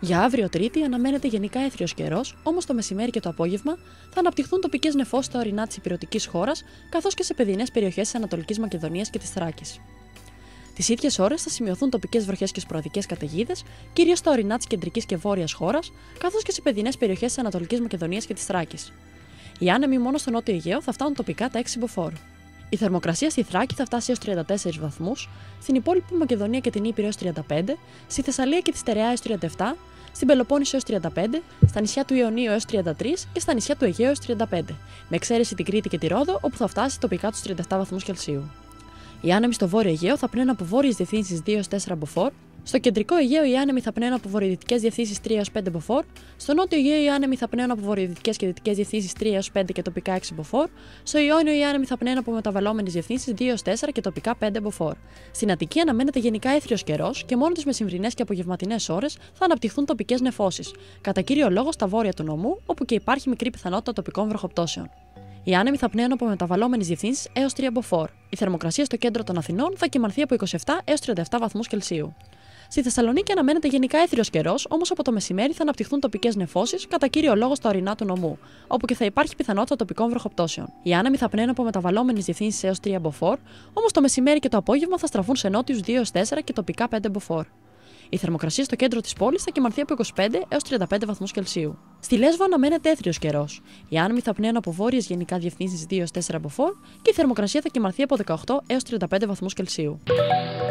Για αύριο Τρίτη αναμένεται γενικά έθριος καιρός, όμως το μεσημέρι και το απόγευμα θα αναπτυχθούν τοπικές νεφώσεις στα ορεινά της υπηρετικής χώρας, καθώς και σε παιδινές περιοχές της Ανατολικής Μακεδονίας και της Θράκης. Τις ίδιες ώρες θα σημειωθούν τοπικές βροχές και σποραδικές καταιγίδες, κυρίως στα ορεινά της κεντρικής και βόρειας χώρας, καθώς και σε παιδινές περιοχές της Ανατολικής Μακεδονίας και της Θράκης. Οι άνεμοι μόνο στο νότιο Αιγαίο θα φτάνουν τοπικά τα 6 μποφόρ. Η θερμοκρασία στη Θράκη θα φτάσει έως 34 βαθμούς, στην υπόλοιπη Μακεδονία και την Ήπειρο έως 35, στη Θεσσαλία και τη Στερεά έως 37, στην Πελοπόννησο έως 35, στα νησιά του Ιωνίου έως 33 και στα νησιά του Αιγαίου έως 35, με εξαίρεση την Κρήτη και τη Ρόδο, όπου θα φτάσει τοπικά τους 37 βαθμούς Κελσίου. Οι άνεμοι στο βόρειο Αιγαίο θα πνέουν από βόρειες διευθύνσεις 2 έως 4 μποφόρ, στο κεντρικό Αιγαίο οι άνεμοι θα πνέουν από βορειοδυτικές διευθύνσεις 3 έως 5 μποφόρ, στο νότιο Αιγαίο οι άνεμοι θα πνέουν από βορειοδυτικές και δυτικές διευθύνσεις 3 έως 5 και τοπικά 6 μποφόρ, στο Ιόνιο οι άνεμοι θα πνέουν από μεταβαλλόμενες διευθύνσεις 2 έως 4 και τοπικά 5 μποφόρ. Στην Αττική αναμένεται γενικά έθριος καιρός και μόνο τις μεσημβρινές και απογευματινές ώρες θα αναπτυχθούν τοπικές νεφώσεις, κατά κύριο λόγο στα βόρεια του νομού, όπου και υπάρχει μικρή πιθανότητα τοπικών βροχοπτώσεων. Οι άνεμοι θα πνέουν από μεταβαλλόμενες διευθύνσεις έως 3 μποφόρ. Η θερμοκρασία στο κέντρο των Αθηνών θα κυμανθεί από 27 έως 37 βαθμούς Κελσίου. Στη Θεσσαλονίκη αναμένεται γενικά έθριος καιρός, όμως από το μεσημέρι θα αναπτυχθούν τοπικές νεφώσεις, κατά κύριο λόγο στα ορεινά του νομού, όπου και θα υπάρχει πιθανότητα τοπικών βροχοπτώσεων. Οι άνεμοι θα πνέουν από μεταβαλλόμενες διευθύνσεις έως 3 μποφόρ, όμως το μεσημέρι και το απόγευμα θα στραφούν σε νότιους 2 έως 4 και τοπικά 5 μποφόρ. Η θερμοκρασία στο κέντρο της πόλης θα κυμανθεί από 25 έως 35 βαθμούς Κελσίου. Στη Λέσβο αναμένεται έθριος καιρός. Οι άνεμοι θα πνέουν από βόρειες γενικά διευθύνσεις 2 έως 4 μποφόρ και η θερμοκρασία θα κυμανθεί από 18 έως 35 βαθμούς Κελσίου.